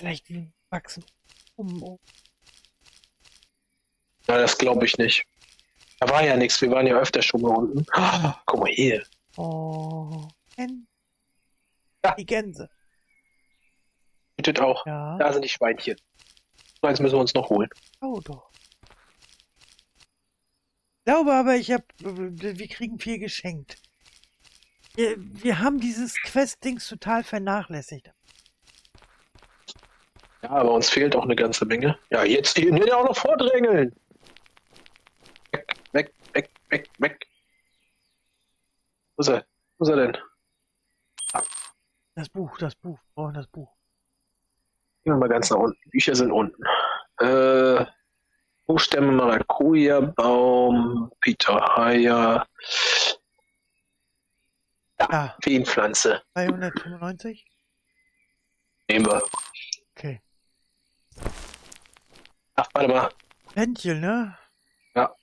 vielleicht wachsen um. Ja, das glaube ich nicht. Da war ja nichts, wir waren ja öfter schon mal unten. Oh, guck mal hier. Oh, Ja. die Gänse. Bietet auch. Ja. Da sind die Schweinchen. So, eins müssen wir uns noch holen. Oh doch. Ich glaube aber, wir kriegen viel geschenkt. Wir haben dieses Quest-Dings total vernachlässigt. Ja, aber uns fehlt auch eine ganze Menge. Ja, jetzt die ja auch noch vordrängeln. Weg, weg, weg, weg, weg. Wo ist er? Wo ist er denn? Das Buch. Wir brauchen das Buch. Gehen wir mal ganz nach unten. Die Bücher sind unten. Hochstämme, Maracuja-Baum, Peter Heyer. Ja. Feenpflanze. 395? Nehmen wir. Okay. Ach, warte mal. Fenchel, ne? Ja.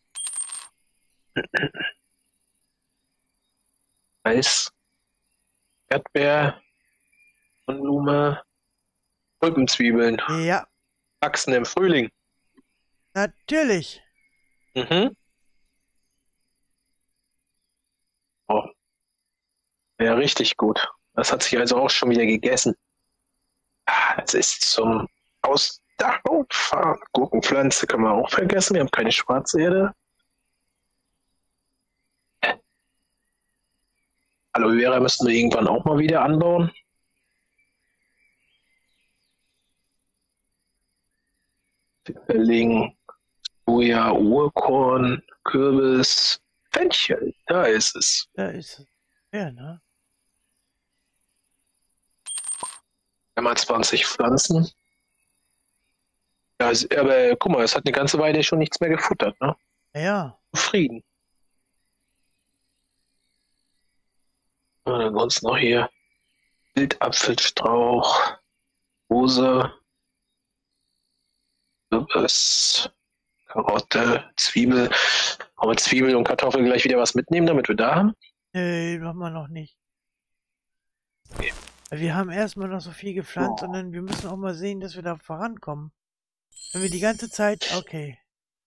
Eis. Erdbeer. Blume. Tulpenzwiebeln. Ja, Wachsen im Frühling. natürlich. Mhm. Oh. Ja, richtig gut. Das hat sich also auch schon wieder gegessen. Das ist zum Ausdachfahren. Gurkenpflanze können wir auch vergessen. Wir haben keine Schwarzerde. Aloe Vera müssten wir irgendwann auch mal wieder anbauen. Pfifferling, Soja, Urkorn, Kürbis, Fenchel. Da ist es. Da ist es. Ja, ne? Einmal 20 Pflanzen. Ja, aber guck mal, es hat eine ganze Weile schon nichts mehr gefuttert, ne? Ja. Frieden. Und ansonsten noch hier Wildapfelstrauch, Rose, Kürbis, Karotte, Zwiebel. Wollen wir Zwiebel und Kartoffel gleich wieder was mitnehmen, damit wir da haben? Nee, machen wir noch nicht. Okay. Weil wir haben erstmal noch so viel gepflanzt und dann wir müssen auch mal sehen, dass wir da vorankommen. Wenn wir die ganze Zeit. Okay.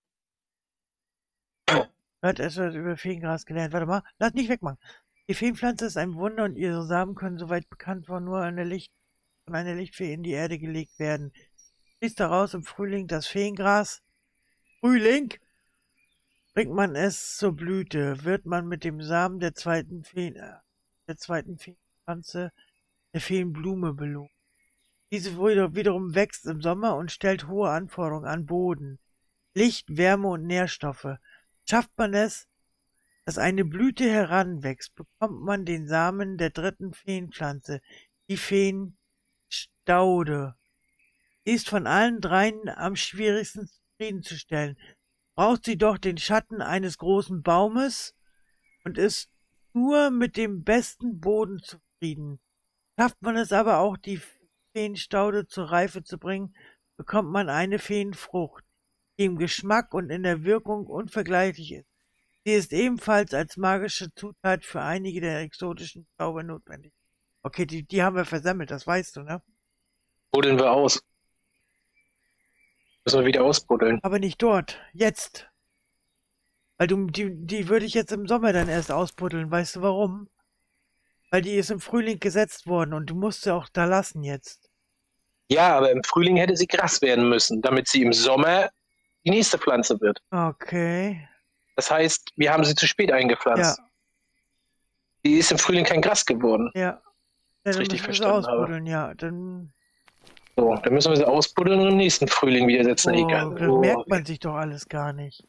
Hat etwas über Feengras gelernt. Warte mal, lass nicht wegmachen. Die Feenpflanze ist ein Wunder und ihre Samen können, soweit bekannt, von einer Lichtfee in die Erde gelegt werden. Fließt daraus im Frühling das Feengras. Frühling! Bringt man es zur Blüte, wird man mit dem Samen der zweiten Feenpflanze, der Feenblume, belohnt. Diese wiederum wächst im Sommer und stellt hohe Anforderungen an Boden, Licht, Wärme und Nährstoffe. Schafft man es, dass eine Blüte heranwächst, bekommt man den Samen der dritten Feenpflanze, die Feenstaude. Sie ist von allen dreien am schwierigsten zufriedenzustellen. Braucht sie doch den Schatten eines großen Baumes und ist nur mit dem besten Boden zufrieden. Schafft man es aber auch, die Feenstaude zur Reife zu bringen, bekommt man eine Feenfrucht, die im Geschmack und in der Wirkung unvergleichlich ist. Sie ist ebenfalls als magische Zutat für einige der exotischen Zauber notwendig. Okay, die haben wir versammelt, das weißt du, ne? Buddeln wir aus. Müssen wir wieder ausbuddeln. Aber nicht dort, jetzt. Weil die würde ich jetzt im Sommer dann erst ausbuddeln, weißt du warum? Weil die ist im Frühling gesetzt worden und du musst sie auch da lassen jetzt. Ja, aber im Frühling hätte sie Gras werden müssen, damit sie im Sommer die nächste Pflanze wird. Okay. Das heißt, wir haben sie zu spät eingepflanzt. Ja. Die ist im Frühling kein Gras geworden. Ja. Das Dann richtig müssen wir sie verstanden habe. ausbuddeln, ja. Dann So, dann müssen wir sie ausbuddeln und im nächsten Frühling wieder setzen. Egal. das merkt man sich doch alles gar nicht.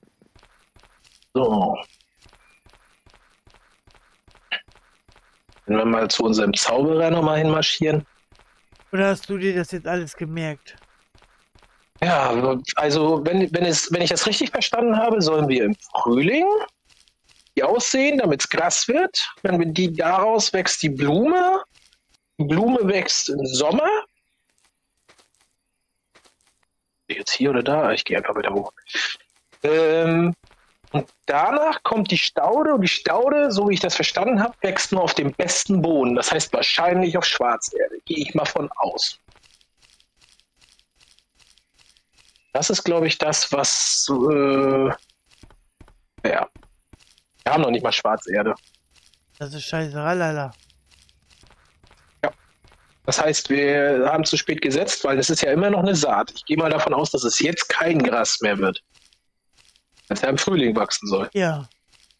So. Wenn wir mal zu unserem Zauberer nochmal hinmarschieren. Oder hast du dir das jetzt alles gemerkt? Ja, also wenn ich das richtig verstanden habe, sollen wir im Frühling die aussehen, damit es Gras wird. Wenn die daraus wächst die Blume. Die Blume wächst im Sommer. Jetzt hier oder da? Ich gehe einfach wieder hoch. Und danach kommt die Staude und die Staude, so wie ich das verstanden habe, wächst nur auf dem besten Boden. Das heißt wahrscheinlich auf Schwarzerde. Gehe ich mal von aus. Das ist, glaube ich, das, was. Ja. Wir haben noch nicht mal Schwarzerde. Das ist scheiße, ralala. Das heißt, wir haben zu spät gesetzt, weil es ist ja immer noch eine Saat. Ich gehe mal davon aus, dass es jetzt kein Gras mehr wird. Als er im Frühling wachsen soll. Ja.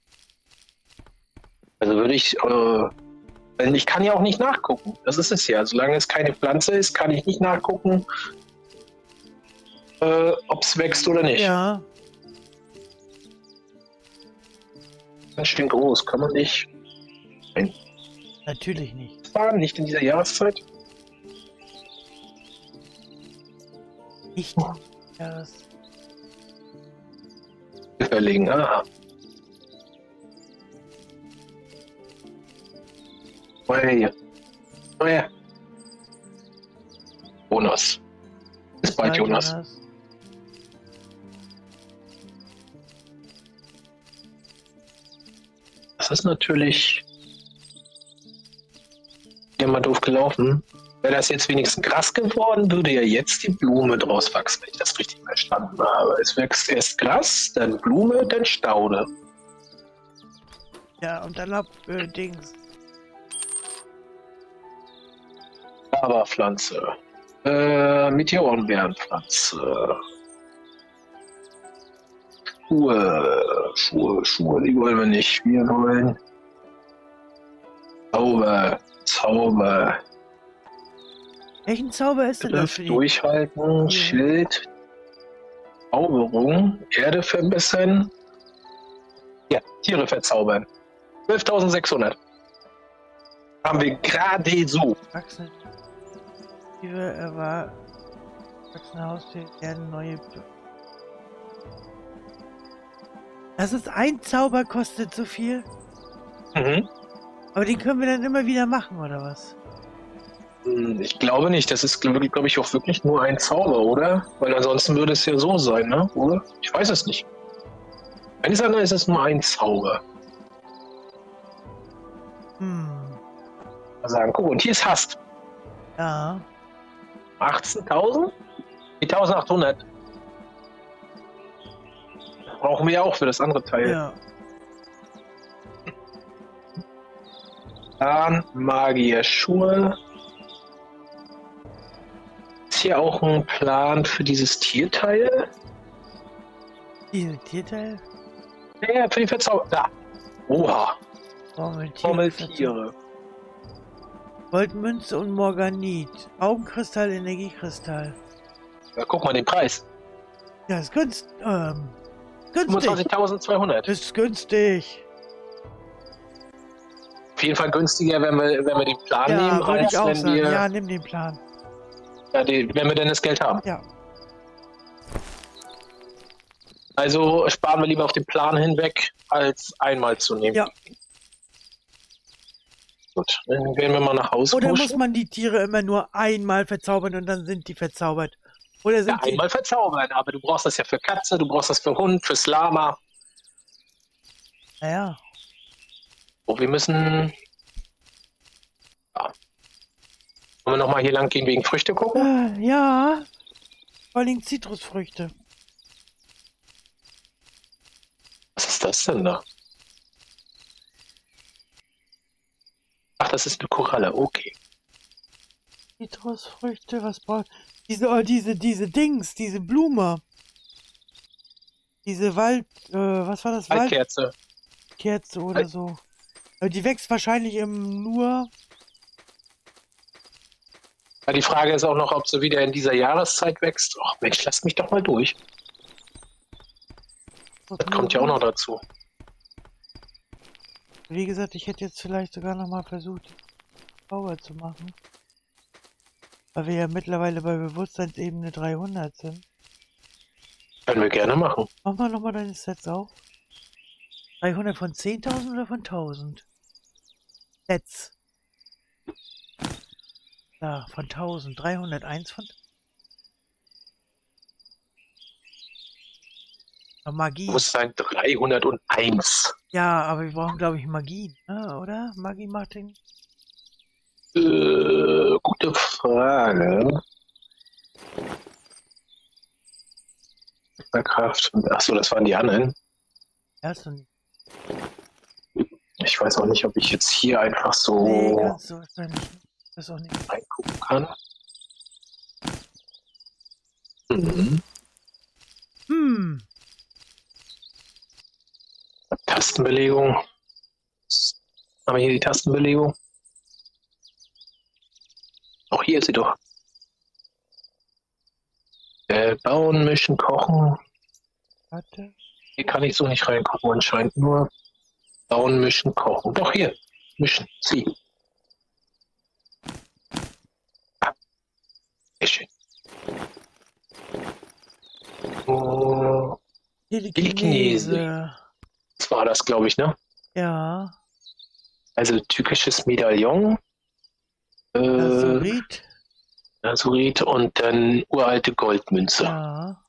Also würde ich, denn ich kann ja auch nicht nachgucken. Das ist es ja. Solange es keine Pflanze ist, kann ich nicht nachgucken, ob es wächst oder nicht. Ja. Ganz schön groß, kann man nicht. Nein, Natürlich nicht. fahren, nicht in dieser Jahreszeit. Nicht. Ja, das. Überlegen, aha. Hey. Oh ja. Jonas. Bis bald, Jonas. Das ist natürlich immer doof gelaufen. Wäre das jetzt wenigstens Gras geworden, würde ja jetzt die Blume draus wachsen, wenn ich das richtig verstanden habe. Es wächst erst Gras, dann Blume, dann Staude. Ja, und dann ab Dings. Lava-Pflanze. Meteorenbeerenpflanze. Schuhe, die wollen wir nicht. Wir wollen Zauber. Welchen Zauber ist denn das für die? Durchhalten, Schild, Zauberung, Erde verbessern. Ja, Tiere verzaubern. 12.600. Haben wir gerade so. Wachsende Haustiere werden neue. Das ist ein Zauber, kostet so viel. Mhm. Aber den können wir dann immer wieder machen, oder was? Ich glaube nicht. Das ist, glaube ich, auch wirklich nur ein Zauber, oder? Weil ansonsten würde es ja so sein, ne? Oder? Ich weiß es nicht. Eines anderes ist es nur ein Zauber. Mal sagen, guck, und hier ist Hast. Ja. 18.000? Die 1.800. Brauchen wir ja auch für das andere Teil. Ja. Dann Magier Schuhe. Ist hier auch ein Plan für dieses Tierteil? Diese Tierteil? Ja, für die Verzauberung. Da. Oha. Formeltiere. Goldmünze und Morganit. Augenkristall, Energiekristall. Ja, guck mal den Preis. Ja, ist günstig. 25.200. Ist günstig. Auf jeden Fall günstiger, wenn wir den Plan nehmen, würde als ich auch wenn sagen. wir, Ja, nimm den Plan. ja, wenn wir denn das Geld haben. Ja. Also sparen wir lieber auf den Plan hinweg, als einmal zu nehmen. Ja. Gut, dann gehen wir mal nach Hause. Oder pushen. muss man die Tiere immer nur einmal verzaubern und dann sind die verzaubert? Oder sind Ja, einmal verzaubern, aber du brauchst das ja für Katze, du brauchst das für Hund, fürs Lama. Naja. So, wir müssen. Ja. Wollen wir nochmal hier lang gehen wegen Früchte gucken? Ja. Vor allem Zitrusfrüchte. Was ist das denn da? Ach, das ist eine Koralle, okay. Zitrusfrüchte, was braucht. Diese Dings, diese Blume. Diese was war das? Waldkerze. Waldkerze oder so. Aber die wächst wahrscheinlich nur. Ja, die Frage ist auch noch, ob sie wieder in dieser Jahreszeit wächst. Ach Mensch, lass mich doch mal durch. Das kommt ja auch noch dazu. Wie gesagt, ich hätte jetzt vielleicht sogar noch mal versucht, Zauber zu machen. Weil wir ja mittlerweile bei Bewusstseinsebene 300 sind. Können wir gerne machen. Mach mal nochmal deine Sets auf. 300 von 10.000 oder von 1.000? Sets. Da, von 1.000. 301 von... Magie. Muss sein 301. Ja, aber wir brauchen, glaube ich, Magie, ne? Oder? Magie macht den... Gute Frage. Charakterkraft. Achso, das waren die anderen. Hast du nicht. Ich weiß auch nicht, ob ich jetzt hier einfach Nee, so kannst du wahrscheinlich nicht. Das ist auch nicht. reingucken kann. Mhm. Hm. Tastenbelegung. Haben wir hier die Tastenbelegung? Auch hier ist sie doch. Bauen, mischen, kochen. Warte. Hier kann ich so nicht reingucken anscheinend. Nur bauen, mischen, kochen. Doch hier. Mischen. Sie. Ah. Sehr schön. Telekinese. Das war das, glaube ich, ne? Ja. Also türkisches Medaillon. Lazurit. Lazurit und dann uralte Goldmünze. Ja.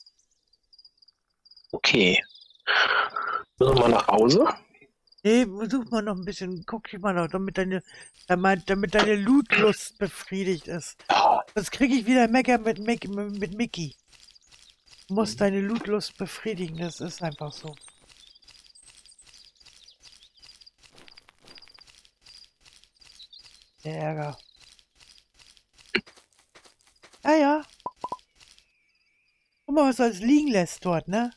Okay. Müssen wir mal nach Hause? Nee, such mal noch ein bisschen. Guck mal noch, damit deine Lootlust befriedigt ist. Ja. Das kriege ich wieder Mecker mit Mickey. Du musst deine Lootlust befriedigen, das ist einfach so. Der Ärger. Ja, ja. Guck mal, was du alles liegen lässt dort, ne?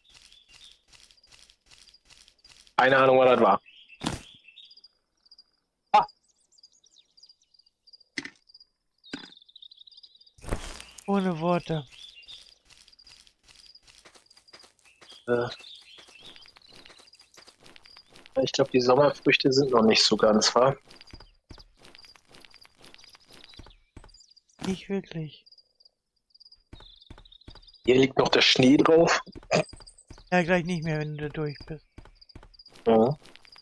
Keine Ahnung, was das war. Ohne Worte. Ich glaube, die Sommerfrüchte sind noch nicht so ganz, wahr? Nicht wirklich. Hier liegt noch der Schnee drauf. Ja, gleich nicht mehr, wenn du da durch bist. Ja.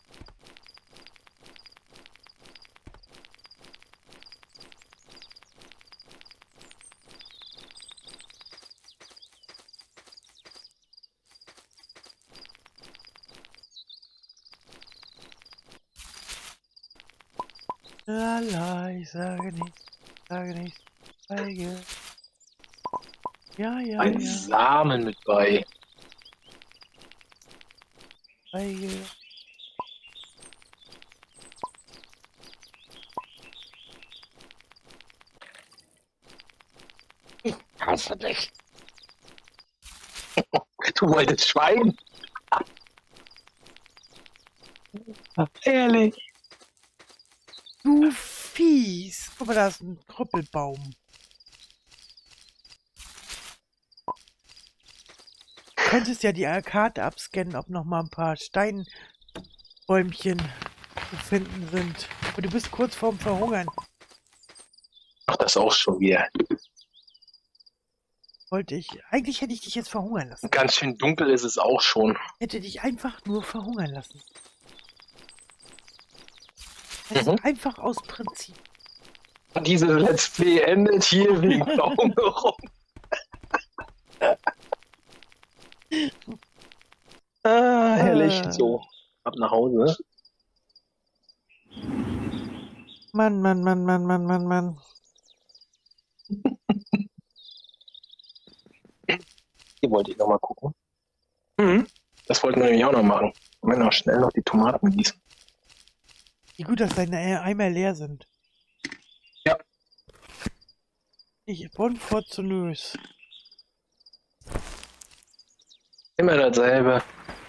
Lala, ich sage nichts, zeige. Ja, ja, Ein ja, Samen mit bei. zeige. Ich hasse dich. Du wolltest schweigen. Ehrlich. Du fies. Guck mal, da ist ein Krüppelbaum. Du könntest ja die Karte abscannen, ob noch mal ein paar Steinbäumchen zu finden sind. Aber du bist kurz vorm Verhungern. Ach, das auch schon wieder. Eigentlich hätte ich dich jetzt verhungern lassen. Ganz schön dunkel ist es auch schon. Hätte dich einfach nur verhungern lassen. Also einfach aus Prinzip. Diese Let's Play endet hier wegen Baum herum. Herrlich. So, ab nach Hause. Mann. Hier wollte ich noch mal gucken. Das wollten wir nämlich auch noch machen. Wir noch schnell noch die Tomaten gießen. Wie gut, dass deine Eimer leer sind. Ja. Ich bin fortunös. Immer dasselbe.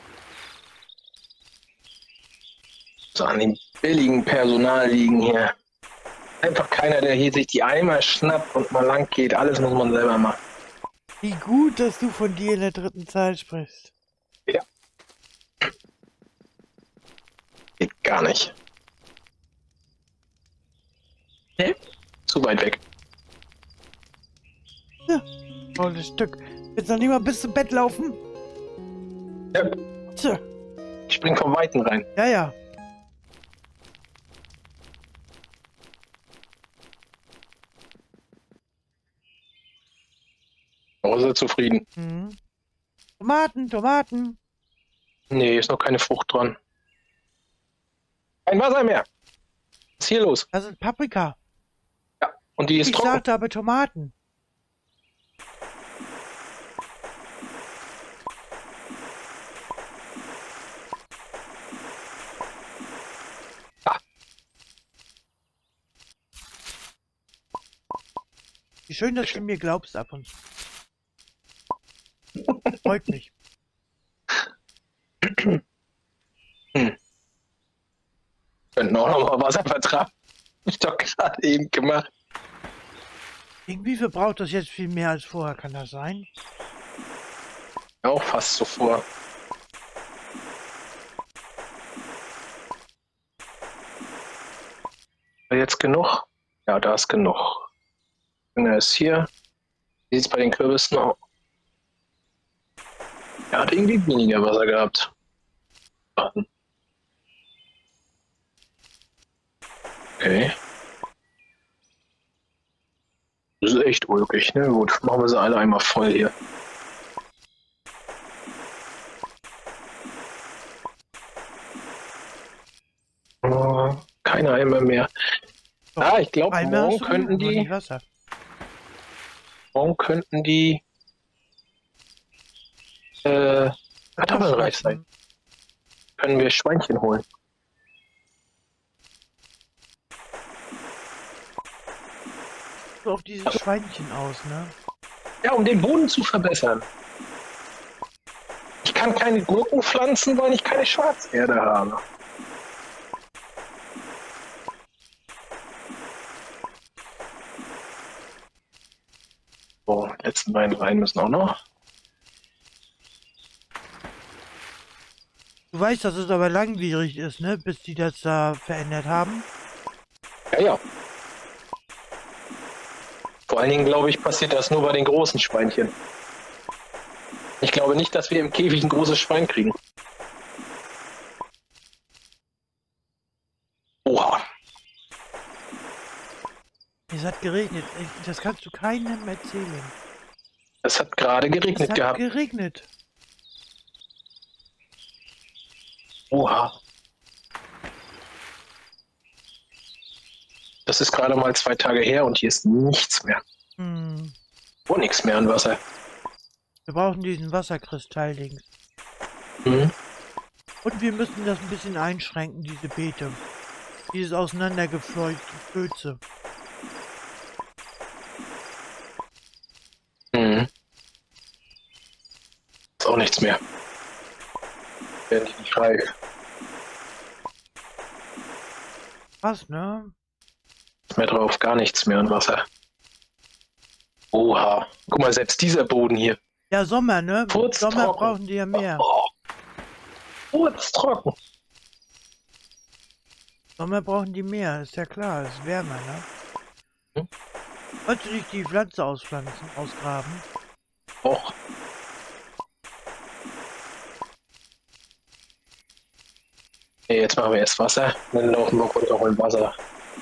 So an dem billigen Personal liegen hier. Einfach keiner, der hier sich die Eimer schnappt und mal lang geht. Alles muss man selber machen. Wie gut, dass du von dir in der dritten Zahl sprichst. Ja. Geht gar nicht. Nee, zu weit weg. Ja, tolles Stück. Willst du noch nicht mal bis zum Bett laufen? Ja. Tja. Ich spring vom Weiten rein. Ja. Hause zufrieden. Mhm. Tomaten. Nee, ist noch keine Frucht dran. Kein Wasser mehr. Was ist hier los? Das ist Paprika. Ja, und die ist Ich trocken. sagte aber Tomaten. Wie schön, dass du mir glaubst ab und zu. Freut mich. Könnten auch noch mal Wasser vertragen. Hab ich doch gerade eben gemacht. Irgendwie verbraucht das jetzt viel mehr als vorher, kann das sein? Auch fast so vor. Jetzt genug? Ja, da ist genug. Er ist hier. Wie sieht es bei den Kürbissen aus? Er hat irgendwie weniger Wasser gehabt. Okay. Das ist echt ulkig, ne? Gut, machen wir sie alle einmal voll hier. Oh, keine Eimer mehr. Doch, Ich glaube, Eimer morgen hast du könnten genug, nur die. nicht Wasser. Morgen könnten die kartoffelreich sein. Können wir Schweinchen holen. So auf dieses Schweinchen aus, ne? Ja, um den Boden zu verbessern. Ich kann keine Gurken pflanzen, weil ich keine Schwarzerde habe. So, die letzten beiden Reihen müssen auch noch. Du weißt, dass es aber langwierig ist, ne? Bis die das da verändert haben. Ja, ja. Vor allen Dingen, glaube ich, passiert das nur bei den großen Schweinchen. Ich glaube nicht, dass wir im Käfig ein großes Schwein kriegen. Oha. Es hat geregnet. Das kannst du keinem erzählen. Es hat gerade Es geregnet hat gehabt. geregnet. Oha. Das ist gerade mal 2 Tage her und hier ist nichts mehr. Hm. Oh, nichts mehr an Wasser. Wir brauchen diesen Wasserkristall-Dings. Mhm. Und wir müssen das ein bisschen einschränken, diese Beete. Dieses auseinandergeflöze. Mhm. Ist auch nichts mehr. Werden die nicht reif. Was, ne? Nichts mehr drauf, gar nichts mehr an Wasser. Oha. Guck mal, selbst dieser Boden hier. Ja, Sommer, ne? Im Furztrocken. Sommer brauchen die ja mehr. Furztrocken. Sommer brauchen die mehr, ist ja klar, ist wärmer, ne? Hm? Wolltest du nicht die Pflanze ausgraben? Och. Okay, jetzt machen wir erst Wasser, dann laufen wir runter holen Wasser.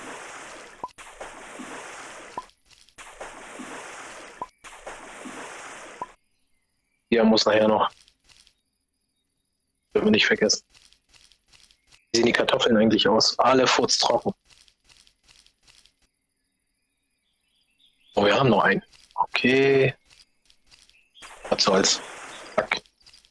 Hier muss nachher noch. Dürfen wir nicht vergessen. Wie sehen die Kartoffeln eigentlich aus? Alle furztrocken. Oh, wir haben noch einen. Okay. Was soll's. Zack.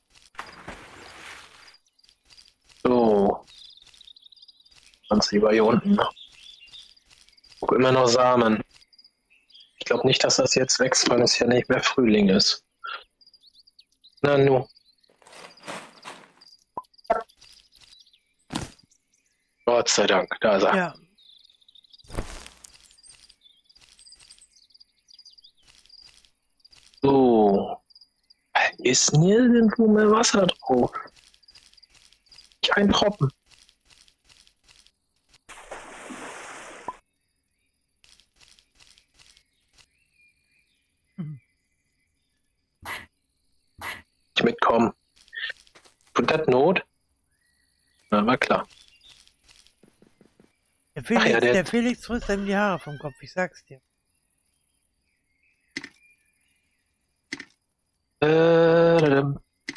So. Ganz lieber hier unten. Guck, immer noch Samen. Ich glaube nicht, dass das jetzt wächst, weil es ja nicht mehr Frühling ist. Na nu. Gott sei Dank, da ist er. Ja. So. Ist nirgendwo mehr Wasser drauf. Nicht ein Tropfen. Mhm. Nicht mitkommen. Tut das Not? Na, war klar. Der Felix frisst einem die Haare vom Kopf, ich sag's dir. Äh,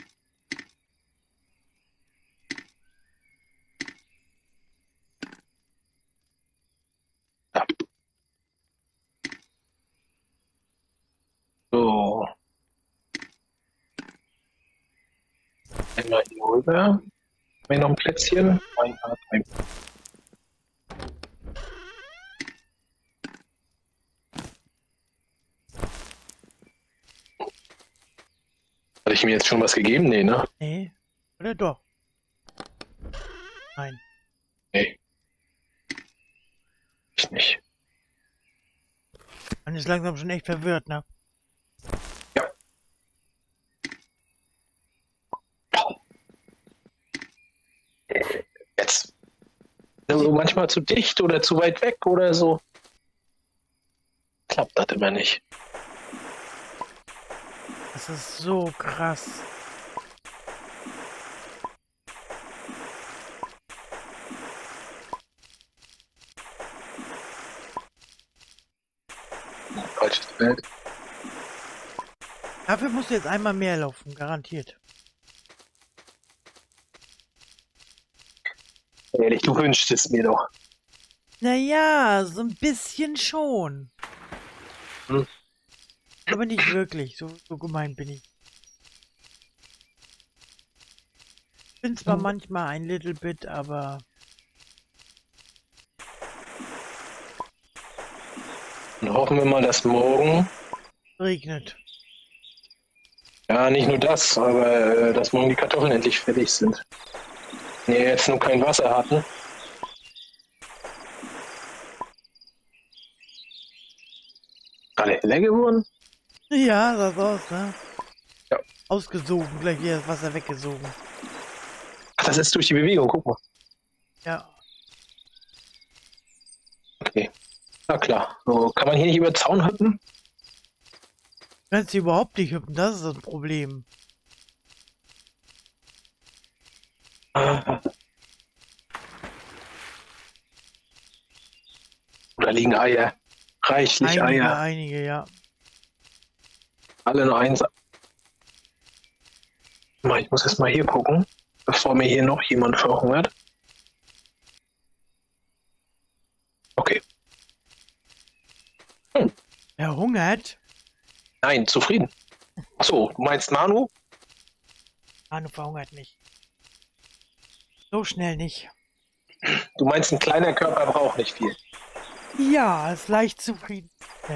ja. So. Einmal hier rüber. Haben wir noch ein Plätzchen? Ein. Habe ich mir jetzt schon was gegeben? Nee, ne? Nee. Oder doch? Nein. Nee. Ich nicht. Man ist langsam schon echt verwirrt, ne? Ja. Jetzt. Also manchmal zu dicht oder zu weit weg oder so. Klappt das immer nicht. Das ist so krass. Falsches Feld. Dafür musst du jetzt einmal mehr laufen, garantiert. Ehrlich, du wünschst es mir doch. Naja, so ein bisschen schon. Hm. Aber nicht wirklich, so gemein bin ich. Bin zwar manchmal ein little bit, aber Und hoffen wir mal, dass morgen, regnet. ja, nicht nur das, aber dass morgen die Kartoffeln endlich fertig sind. Nee, jetzt nur kein Wasser hatten. Alle heller geworden? Ja, sah so aus, ne? Ja. Ausgesogen, gleich wieder das Wasser weggesogen. Ach, das ist durch die Bewegung, guck mal. Ja. Okay. Na klar. So, kann man hier nicht über den Zaun hüpfen? Du kannst hier überhaupt nicht hüpfen, das ist das Problem. Da liegen Eier. Reichlich Eier. Einige, ja. Alle nur eins. Ich muss erst mal hier gucken, bevor mir hier noch jemand verhungert. Okay. Er hungert. Nein, zufrieden. Achso, du meinst Manu? Manu verhungert nicht. So schnell nicht. Du meinst, ein kleiner Körper braucht nicht viel. Ja, ist leicht zufrieden.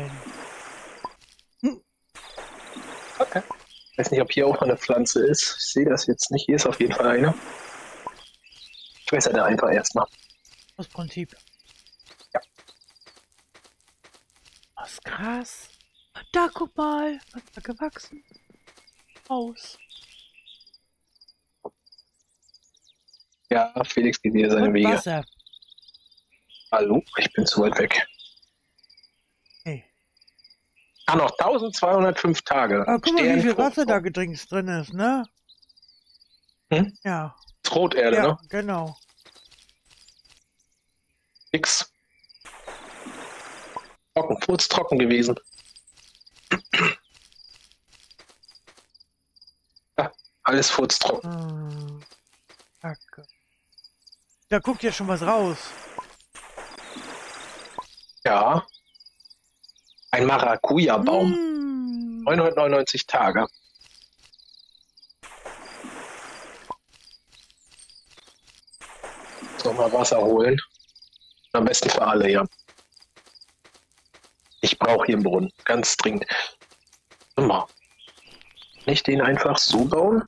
Okay. Ich weiß nicht, ob hier auch eine Pflanze ist. Ich sehe das jetzt nicht. Hier ist auf jeden Fall eine. Ich weiß ja einfach erstmal. Aus Prinzip. Ja. Was ist krass. Da, guck mal. Was da gewachsen. Aus. Ja, Felix geht wieder seine Und Wege. Wasser. Hallo, ich bin zu weit weg. Hey. Ah, noch 1205 Tage. Aber guck mal, wie viel Sternfrucht. Wasser da gedringst drin ist, ne? Hm? Ja. Das ist Roterde, Ja, ne? genau. Nix. Trocken, furztrocken gewesen. Ja, alles furztrocken. Kacke. Da guckt ja schon was raus. Ja. Ein Maracuja-Baum. 999 Tage. So, mal Wasser holen. Am besten für alle, ja. Ich brauche hier einen Brunnen, ganz dringend. Mal. Kann ich den einfach so bauen?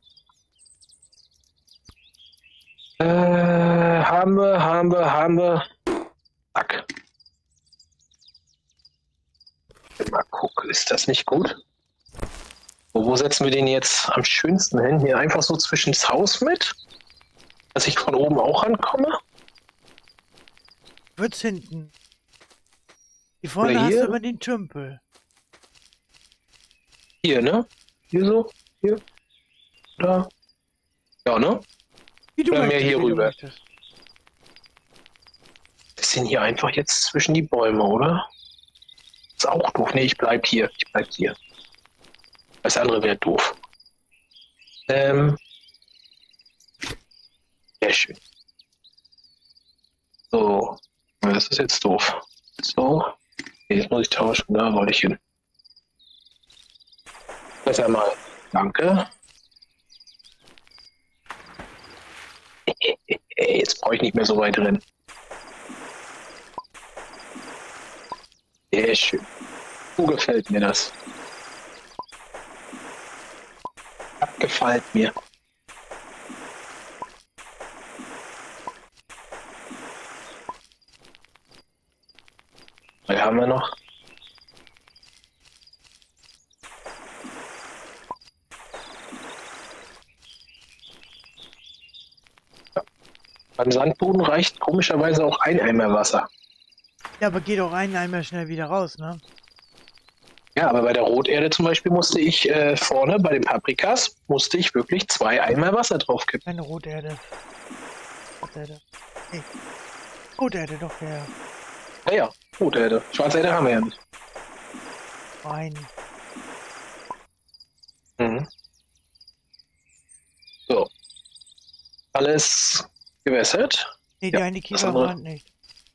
Haben wir. Zack. Mal gucken, ist das nicht gut? Wo setzen wir den jetzt am schönsten hin? Hier einfach so zwischen das Haus mit? Dass ich von oben auch rankomme? Wird's hinten. Hier vorne Oder hast hier? du immer den Tümpel. Hier, ne? Hier so? Hier? Da? Ja, ne? Wie du Oder mehr möchtest, hier wie du rüber. möchtest. Das sind hier einfach jetzt zwischen die Bäume, oder? Ist auch doof. Nee, ich bleib hier. Das andere wäre doof. Sehr schön. So. Das ist jetzt doof. So. Jetzt muss ich tauschen. Da wollte ich hin. Besser mal. Danke. Jetzt brauche ich nicht mehr so weit rennen. Sehr schön. So gefällt mir das. gefällt mir. Was haben wir noch? Beim Sandboden reicht komischerweise auch ein Eimer Wasser. Ja, aber geht auch ein Eimer schnell wieder raus, ne? Ja, aber bei der Roterde zum Beispiel musste ich vorne bei den Paprikas musste ich wirklich 2 Eimer Wasser draufkippen. Eine Roterde. Roterde. Hey. Roterde doch her. Ja, Roterde. Schwarzerde haben wir ja nicht. Wein. Mhm. So. Alles gewässert. Nee, die Ja, eine das Kiefer andere- brennt nicht.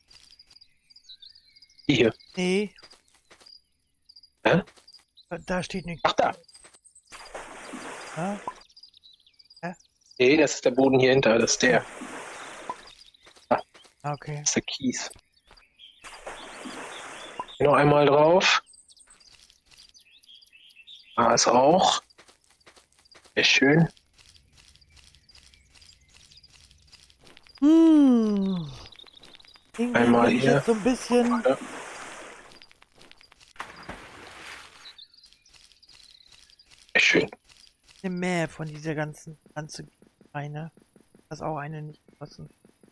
Die hier. Nee. Hä? Da steht nichts. Ach da. Ja? Nee, das ist der Boden hier hinter. Das ist der. Ah, okay. Das ist der Kies. Hier noch einmal drauf. Da ist auch. Sehr schön. Irgendwie Einmal bin ich hier. jetzt so ein bisschen... Ja. Sehr schön. Mehr von dieser ganze eine. Das auch eine nicht passen.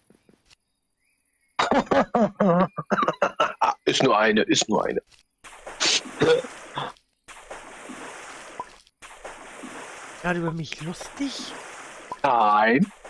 Ist nur eine, ist nur eine. Gerade über mich lustig? Nein.